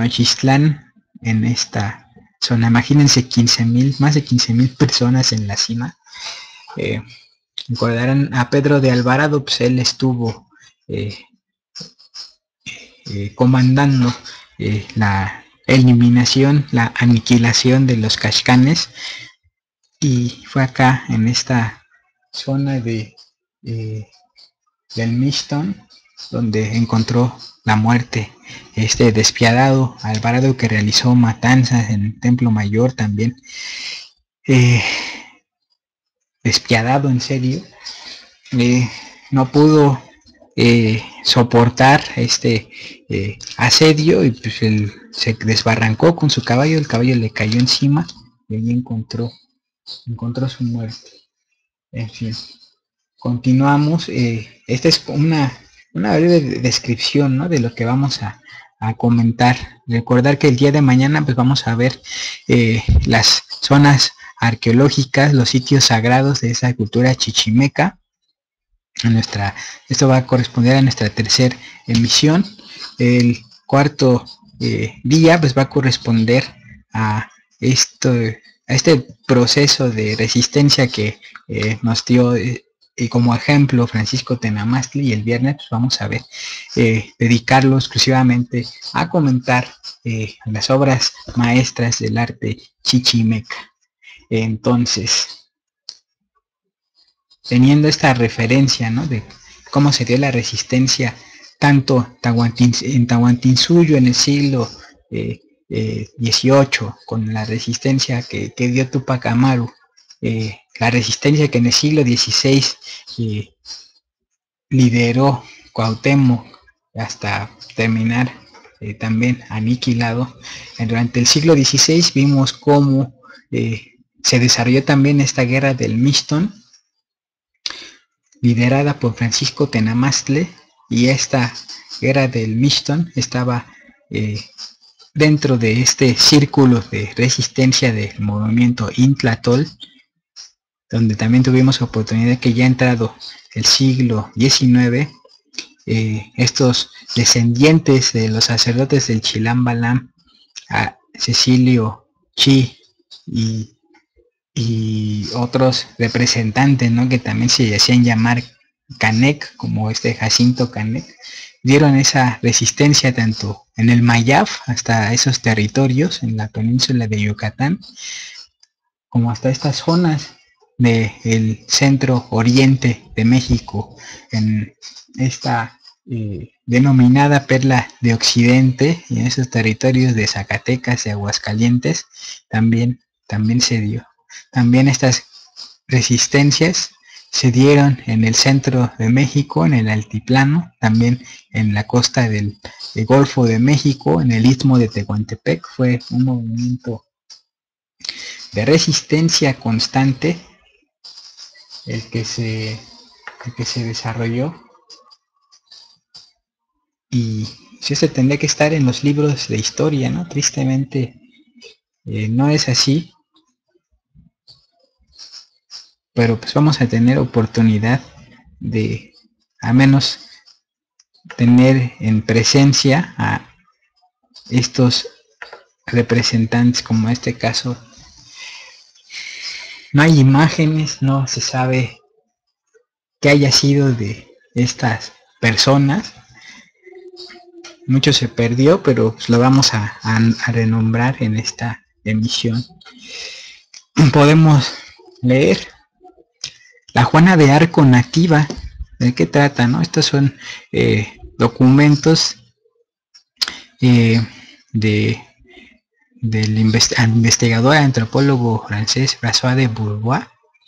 Tenochtitlán, en esta zona. Imagínense 15,000, más de 15,000 personas en la cima. Recordarán a Pedro de Alvarado, pues él estuvo comandando la eliminación, la aniquilación de los Kashkanes, y fue acá en esta zona del Mishton donde encontró la muerte este despiadado Alvarado, que realizó matanzas en el Templo Mayor también, despiadado en serio. No pudo soportar este asedio, y pues él se desbarrancó con su caballo, el caballo le cayó encima y ahí encontró su muerte. En fin, continuamos. Esta es una breve descripción, ¿no?, de lo que vamos a comentar. Recordar que el día de mañana pues vamos a ver las zonas arqueológicas, los sitios sagrados de esa cultura chichimeca. Esto va a corresponder a nuestra tercera emisión. El cuarto día pues va a corresponder a este proceso de resistencia que nos dio como ejemplo Francisco Tenamastli, y el viernes pues vamos a ver dedicarlo exclusivamente a comentar las obras maestras del arte chichimeca. Entonces, teniendo esta referencia, ¿no?, de cómo se dio la resistencia tanto en Tahuantinsuyo en el siglo XVIII, con la resistencia que dio Túpac Amaru, la resistencia que en el siglo XVI lideró Cuauhtémoc, hasta terminar también aniquilado. Durante el siglo XVI vimos cómo se desarrolló también esta guerra del Mishton, liderada por Francisco Tenamastli, y esta guerra del Mishton estaba dentro de este círculo de resistencia del movimiento Intlahtol, donde también tuvimos oportunidad que ya entrado el siglo XIX, estos descendientes de los sacerdotes del Chilam Balam, a Cecilio Chi y otros representantes, ¿no?, que también se hacían llamar Canek, como Jacinto Canek, dieron esa resistencia tanto en el Mayab, hasta esos territorios en la península de Yucatán, como hasta estas zonas del centro oriente de México, en esta denominada Perla de Occidente, y en esos territorios de Zacatecas y Aguascalientes también se dio. También estas resistencias se dieron en el centro de México, en el altiplano, también en la costa del Golfo de México, en el Istmo de Tehuantepec. Fue un movimiento de resistencia constante el que se desarrolló, y eso tendría que estar en los libros de historia, ¿no? Tristemente no es así, pero pues vamos a tener oportunidad de al menos tener en presencia a estos representantes, como en este caso. No hay imágenes, no se sabe qué haya sido de estas personas, mucho se perdió, pero pues lo vamos a renombrar en esta emisión. Podemos leer La Juana de Arco nativa. ¿De qué trata, no? Estos son documentos del investigador antropólogo francés François de Bourbois,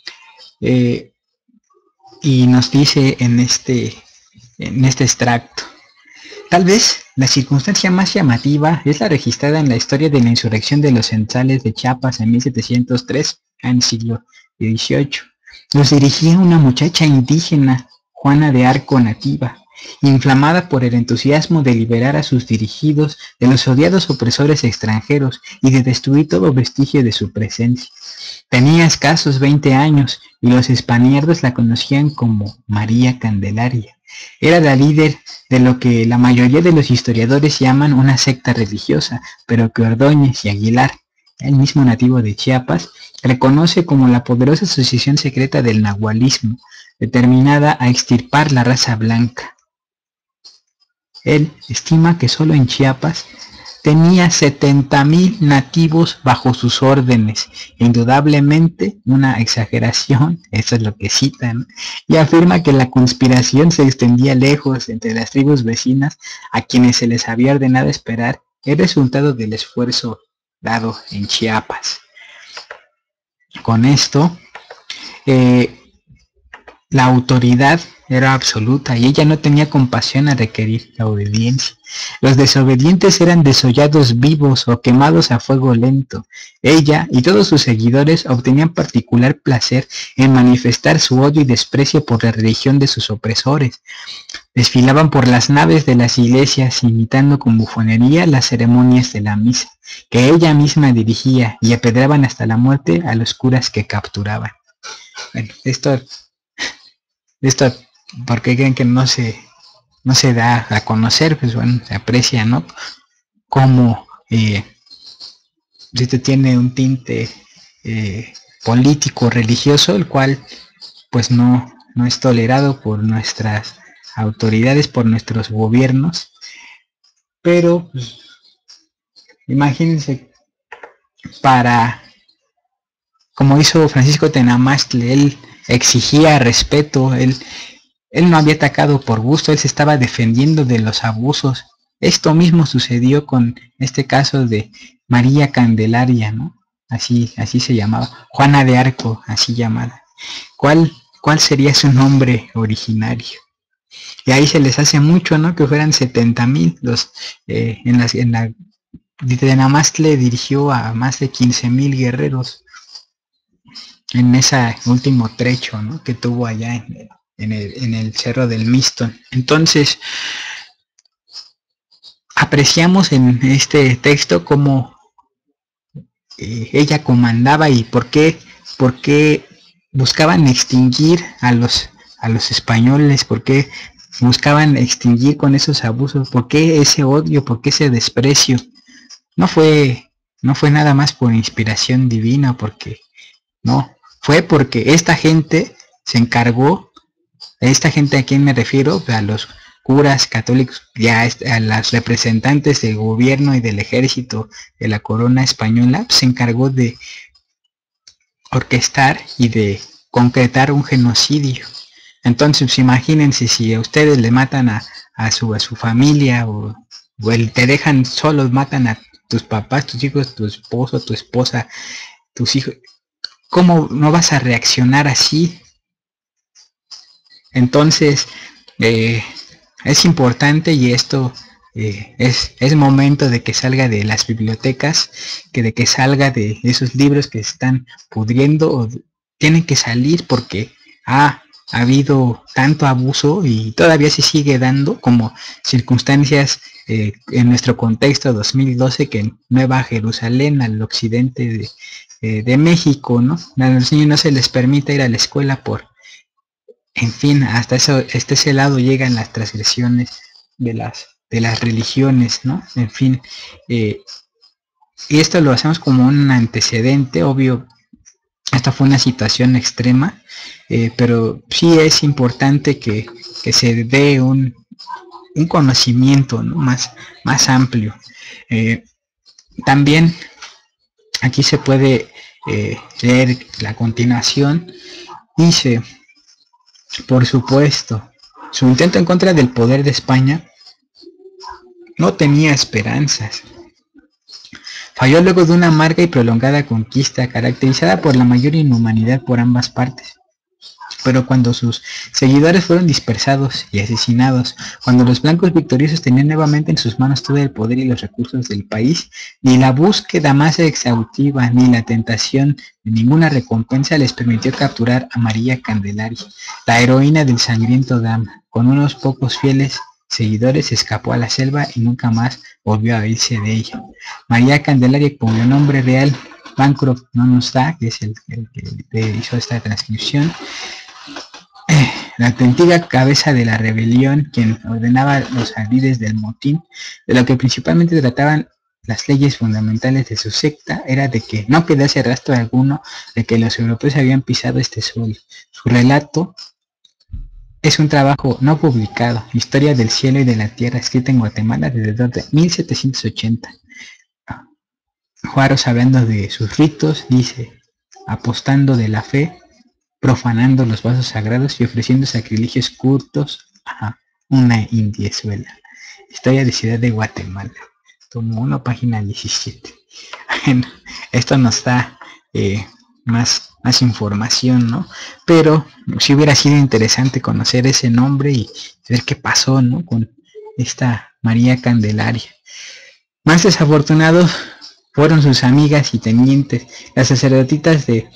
y nos dice en este extracto: tal vez la circunstancia más llamativa es la registrada en la historia de la insurrección de los centrales de Chiapas en 1703, en el siglo XVIII. Los dirigía una muchacha indígena, Juana de Arco nativa, inflamada por el entusiasmo de liberar a sus dirigidos de los odiados opresores extranjeros y de destruir todo vestigio de su presencia. Tenía escasos 20 años y los spaniardos la conocían como María Candelaria, Era la líder de lo que la mayoría de los historiadores llaman una secta religiosa, pero que Ordóñez y Aguilar, el mismo nativo de Chiapas, reconoce como la poderosa asociación secreta del nahualismo, determinada a extirpar la raza blanca. Él estima que solo en Chiapas tenía 70,000 nativos bajo sus órdenes, indudablemente una exageración, eso es lo que citan, y afirma que la conspiración se extendía lejos entre las tribus vecinas a quienes se les había ordenado esperar el resultado del esfuerzo dado en Chiapas. Con esto, la autoridad era absoluta y ella no tenía compasión a requerir la obediencia. Los desobedientes eran desollados vivos o quemados a fuego lento. Ella y todos sus seguidores obtenían particular placer en manifestar su odio y desprecio por la religión de sus opresores. Desfilaban por las naves de las iglesias imitando con bufonería las ceremonias de la misa, que ella misma dirigía, y apedraban hasta la muerte a los curas que capturaban. Bueno, esto ¿por qué creen que no se da a conocer? Pues bueno, se aprecia, ¿no? Como esto tiene un tinte político, religioso, el cual pues no es tolerado por nuestras autoridades, por nuestros gobiernos. Pero pues, imagínense, como hizo Francisco Tenamastle, él exigía respeto, él no había atacado por gusto, él se estaba defendiendo de los abusos. Esto mismo sucedió con este caso de María Candelaria, ¿no? Así se llamaba, Juana de Arco, así llamada. ¿Cuál sería su nombre originario? Y ahí se les hace mucho, ¿no? Que fueran 70,000 los Tenamastle dirigió a más de 15,000 guerreros en ese último trecho, ¿no? Que tuvo allá en el Cerro del Mistón. Entonces, apreciamos en este texto cómo ella comandaba y por qué buscaban extinguir a los españoles, por qué buscaban extinguir con esos abusos, por qué ese odio, por qué ese desprecio. No fue nada más por inspiración divina, porque no, fue porque esta gente se encargó. Esta gente, ¿a quién me refiero? A los curas católicos, ya a las representantes del gobierno y del ejército de la corona española, se encargó de orquestar y de concretar un genocidio. Entonces, imagínense, si a ustedes le matan a su familia o te dejan solos, matan a tus papás, tus hijos, tu esposo, tu esposa, tus hijos, ¿cómo no vas a reaccionar así? Entonces, es importante, y esto es momento de que salga de las bibliotecas, de que salga de esos libros que se están pudriendo, o tienen que salir, porque ha habido tanto abuso y todavía se sigue dando como circunstancias en nuestro contexto 2012, que en Nueva Jerusalén, al occidente de México, ¿no? A los niños no se les permite ir a la escuela en fin, hasta ese lado llegan las transgresiones de las religiones, ¿no? En fin, y esto lo hacemos como un antecedente, obvio. Esta fue una situación extrema, pero sí es importante que se dé un conocimiento, ¿no? más amplio. También aquí se puede leer la continuación. Dice: por supuesto, su intento en contra del poder de España no tenía esperanzas. Falló luego de una amarga y prolongada conquista, caracterizada por la mayor inhumanidad por ambas partes. Pero cuando sus seguidores fueron dispersados y asesinados, cuando los blancos victoriosos tenían nuevamente en sus manos todo el poder y los recursos del país, ni la búsqueda más exhaustiva ni la tentación de ninguna recompensa les permitió capturar a María Candelaria, la heroína del sangriento Dama. Con unos pocos fieles seguidores escapó a la selva y nunca más volvió a oírse de ella. María Candelaria, cuyo nombre real Bancroft no nos da, que es el que hizo esta transcripción, la auténtica cabeza de la rebelión, quien ordenaba los ardides del motín, de lo que principalmente trataban las leyes fundamentales de su secta, era de que no quedase rastro alguno de que los europeos habían pisado este suelo. Su relato es un trabajo no publicado, Historia del cielo y de la tierra, escrita en Guatemala alrededor de 1780. Juaros, hablando de sus ritos, dice: apostando de la fe, profanando los vasos sagrados y ofreciendo sacrilegios cultos a una indiezuela. Historia de Ciudad de Guatemala, tomo 1, página 17. Bueno, esto nos da más información, ¿no? Pero sí hubiera sido interesante conocer ese nombre y ver qué pasó, ¿no?, con esta María Candelaria. Más desafortunados fueron sus amigas y tenientes, las sacerdotitas de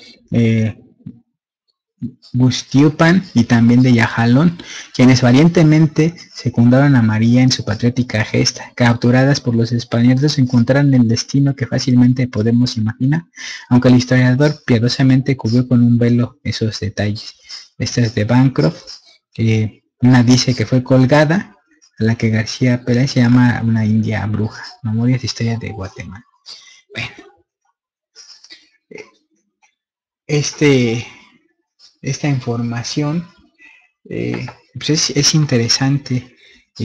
Gustiupan y también de Yajalón, quienes valientemente secundaron a María en su patriótica gesta. Capturadas por los españoles, encontraron el destino que fácilmente podemos imaginar, aunque el historiador piadosamente cubrió con un velo esos detalles. Esta es de Bancroft. Una dice que fue colgada, a la que García Pérez se llama una india bruja. Memorias de Historia de Guatemala. Bueno, esta información pues es interesante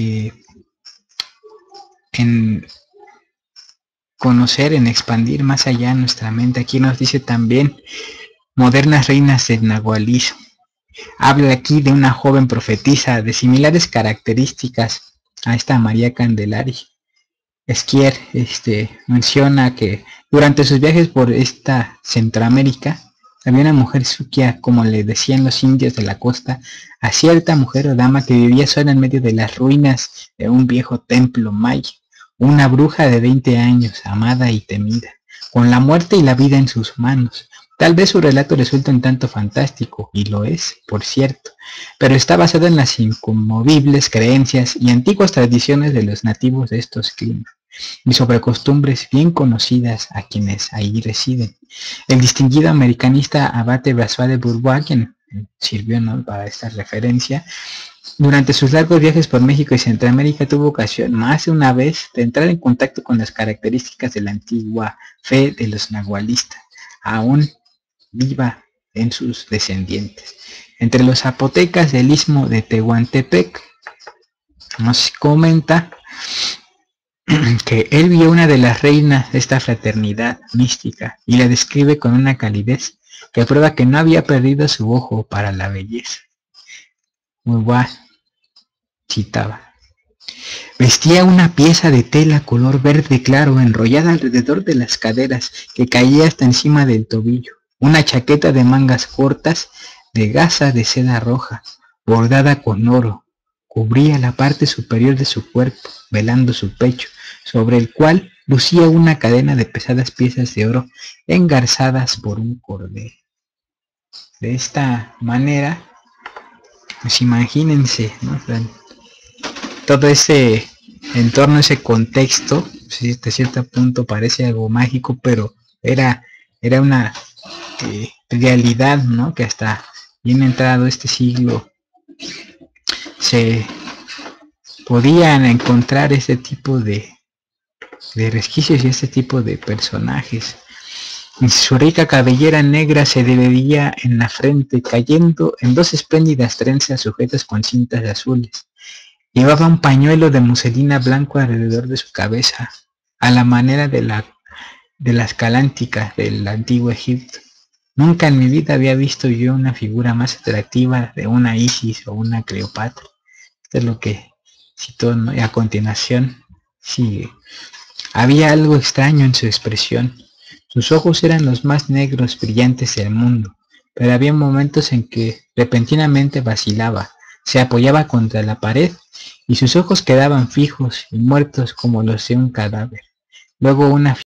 en conocer, en expandir más allá nuestra mente. Aquí nos dice también modernas reinas del nahualismo. Habla aquí de una joven profetisa de similares características a esta María Candelaria. Esquier menciona que durante sus viajes por esta Centroamérica había una mujer suquia, como le decían los indios de la costa, a cierta mujer o dama que vivía sola en medio de las ruinas de un viejo templo maya, una bruja de 20 años, amada y temida, con la muerte y la vida en sus manos. Tal vez su relato resulta un tanto fantástico, y lo es, por cierto, pero está basado en las inconmovibles creencias y antiguas tradiciones de los nativos de estos climas, y sobre costumbres bien conocidas a quienes ahí residen. El distinguido americanista Abate Brazois de Bourbois, quien sirvió, ¿no?, para esta referencia, durante sus largos viajes por México y Centroamérica tuvo ocasión más de una vez de entrar en contacto con las características de la antigua fe de los nahualistas, aún viva en sus descendientes. Entre los zapotecas del istmo de Tehuantepec, nos comenta que él vio una de las reinas de esta fraternidad mística y la describe con una calidez que prueba que no había perdido su ojo para la belleza. Muy guay, citaba: vestía una pieza de tela color verde claro enrollada alrededor de las caderas que caía hasta encima del tobillo, una chaqueta de mangas cortas de gasa de seda roja, bordada con oro, cubría la parte superior de su cuerpo, velando su pecho, sobre el cual lucía una cadena de pesadas piezas de oro engarzadas por un cordel. De esta manera, pues imagínense, ¿no?, todo ese entorno, ese contexto, sí, hasta cierto punto parece algo mágico, pero era una realidad, ¿no?, que hasta bien entrado este siglo se podían encontrar este tipo de resquicios y este tipo de personajes. Su rica cabellera negra se le veía en la frente, cayendo en dos espléndidas trenzas sujetas con cintas azules. Llevaba un pañuelo de muselina blanco alrededor de su cabeza, a la manera de las calánticas del antiguo Egipto. Nunca en mi vida había visto yo una figura más atractiva de una Isis o una Cleopatra. Esto es lo que citó, ¿no?, y a continuación sigue: había algo extraño en su expresión. Sus ojos eran los más negros brillantes del mundo, pero había momentos en que repentinamente vacilaba, se apoyaba contra la pared y sus ojos quedaban fijos y muertos como los de un cadáver. Luego una